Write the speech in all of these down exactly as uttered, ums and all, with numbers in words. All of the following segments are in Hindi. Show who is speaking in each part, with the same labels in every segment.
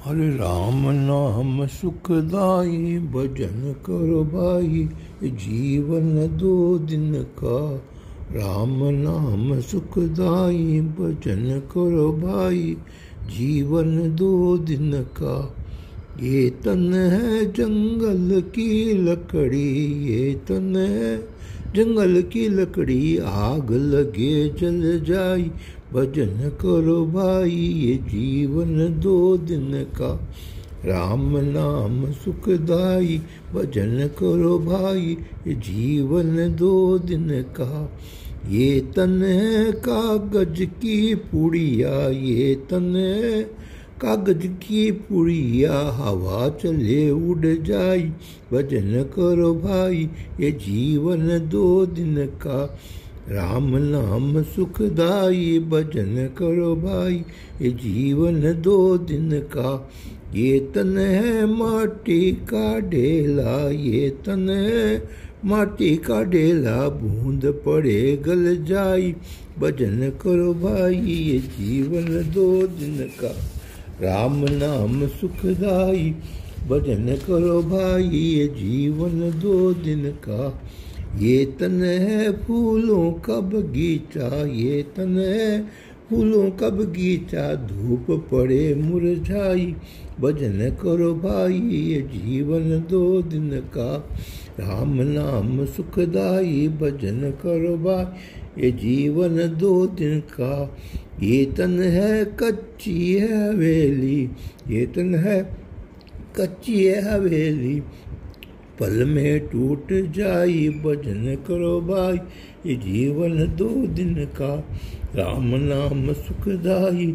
Speaker 1: हरे राम नाम सुखदाई, भजन करो भाई जीवन दो दिन का। राम नाम सुखदाई, भजन करो भाई जीवन दो दिन का। ये तन है जंगल की लकड़ी, ये तन है जंगल की लकड़ी, आग लगे जल जाई भजन करो भाई ये जीवन दो दिन का। राम नाम सुखदाई, भजन करो भाई ये जीवन दो दिन का। ये तन है कागज की पुड़िया, ये तन है कागज की पुड़िया, हवा चले उड़ जाई भजन करो भाई ये जीवन दो दिन का। राम नाम सुखदाई, भजन करो भाई ये जीवन दो दिन का। ये तन है माटी का ढेला, ये तन है माटी का ढेला, बूंद पड़े गल जाई भजन करो भाई ये जीवन दो दिन का। राम नाम सुखदाई, भजन करो भाई ये जीवन दो दिन का। ये तन है फूलों का बगीचा, ये तन है फूलों का बगीचा, धूप पड़े मुरझाई भजन करो भाई ये जीवन दो दिन का। राम नाम सुखदाई, भजन करो भाई ये जीवन दो दिन का। ये तन है कच्ची है हवेली, ये तन है कच्ची है हवेली, पल में टूट जाई भजन करो भाई ये जीवन दो दिन का। राम नाम सुखदाई,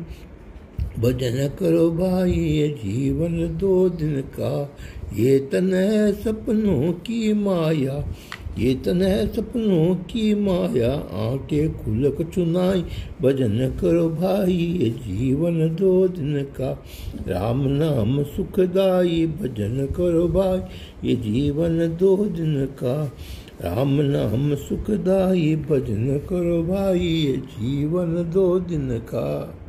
Speaker 1: भजन करो भाई ये जीवन दो दिन का। ये तन है सपनों की माया, ये तन है सपनों की माया, आंखें खुल चुनाई भजन करो भाई ये जीवन दो दिन का। राम नाम सुखदाई, भजन करो भाई ये जीवन दो दिन का। राम नाम सुखदाई, भजन करो भाई ये जीवन दो दिन का।